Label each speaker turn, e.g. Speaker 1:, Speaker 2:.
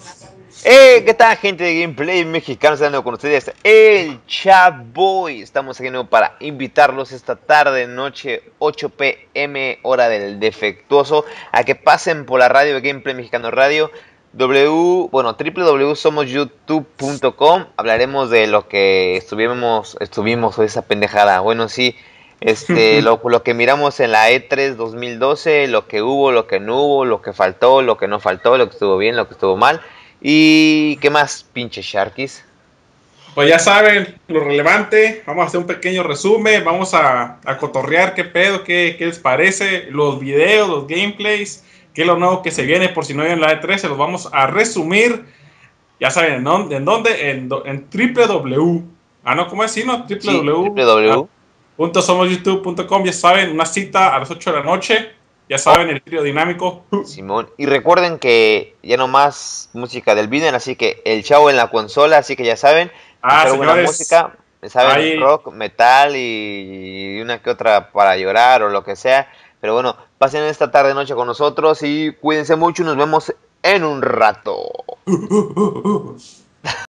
Speaker 1: ¿Qué tal, gente de Gameplay Mexicano? Estamos con ustedes, el Chaboy. Estamos aquí de nuevo para invitarlos esta tarde, noche, 8 p.m. hora del defectuoso, a que pasen por la radio de Gameplay Mexicano Radio, www.somosyoutube.com. Hablaremos de lo que estuvimos hoy, esa pendejada. Bueno, sí, lo que miramos en la E3 2012, lo que hubo, lo que no hubo, lo que faltó, lo que no faltó, lo que estuvo bien, lo que estuvo mal. ¿Y qué más, pinche Sharkies?
Speaker 2: Pues ya saben lo relevante, vamos a hacer un pequeño resumen, vamos a cotorrear qué pedo, qué les parece, los videos, los gameplays, qué es lo nuevo que se viene por si no en la E3, se los vamos a resumir, ya saben en dónde, en www, no, ¿cómo decir? No,
Speaker 1: Sí,
Speaker 2: www,
Speaker 1: www.
Speaker 2: .somosyoutube.com, ya saben, una cita a las 8 de la noche, ya
Speaker 1: Oh,
Speaker 2: saben, el trío dinámico.
Speaker 1: Simón. Y recuerden que ya no más música del video, así que el chavo en la consola, así que ya saben, escuchar buena
Speaker 2: Señores,
Speaker 1: música, saben,
Speaker 2: ahí,
Speaker 1: rock, metal y una que otra para llorar o lo que sea. Pero bueno, pasen esta tarde noche con nosotros y cuídense mucho y nos vemos en un rato.